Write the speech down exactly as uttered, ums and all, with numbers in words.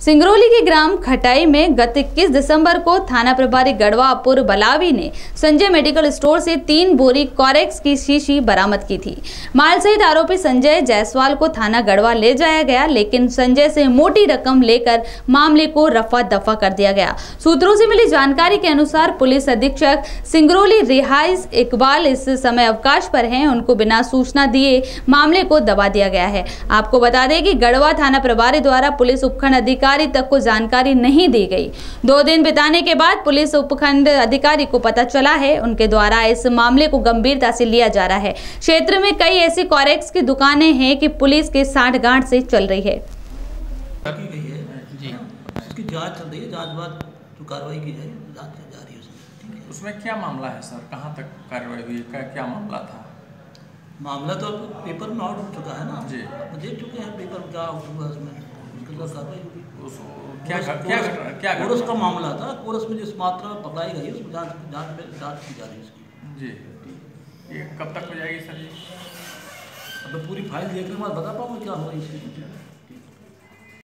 सिंगरौली के ग्राम खटाई में गत इक्कीस दिसंबर को थाना प्रभारी गढ़वा अपूर्व बलावी ने संजय मेडिकल स्टोर से तीन बोरी कॉरेक्स की शीशी बरामद की थी। माल सहित आरोपी संजय जायसवाल को थाना गढ़वा ले जाया गया, लेकिन संजय से मोटी रकम लेकर मामले को रफा दफा कर दिया गया। सूत्रों से मिली जानकारी के अनुसार पुलिस अधीक्षक सिंगरौली रिहाइस इकबाल इस समय अवकाश पर हैं। उनको बिना सूचना दिए मामले को दबा दिया गया है। आपको बता दें कि गढ़वा थाना प्रभारी द्वारा पुलिस उपखंड अधिकारी तक को जानकारी नहीं दी गई। दो दिन बिताने के बाद पुलिस उपखंड अधिकारी को पता चला है। उनके द्वारा इस मामले को गंभीरता से लिया जा रहा है। क्षेत्र में कई ऐसी कॉरेक्स की दुकानें हैं कि पुलिस के साठगांठ से चल रही है। जी, उसकी जांच चल रही है। जांच बाद जो कार्रवाई की जाए, जांच जारी है उसमें। उसमें क्या मामला है सर? कहाँ तक कार्रवाई हुई? क्या क्या मामला था? मामला तो पेपर में आउट हो चुका है ना जी, देख चुके हैं पेपर में क्या आउट हुआ उसमें। उसके बाद कार्रवाई होगी। क्या क्या क्या कोरस का मामला था। कोरस में जिस मात्रा में पकड़ाई गई उसमें जांच जांच में जांच की जा रही है उसकी। जी, ये कब तक हो जाएगी सर? जी अब पूरी फाइल देखने के बाद बता पाऊंगा क्या हुआ इसकी।